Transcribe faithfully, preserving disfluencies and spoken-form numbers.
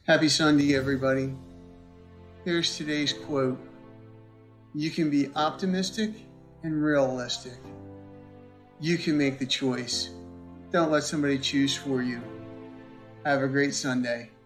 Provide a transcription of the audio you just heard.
Happy Sunday, everybody. Here's today's quote. You can be optimistic and realistic. You can make the choice. Don't let somebody choose for you. Have a great Sunday.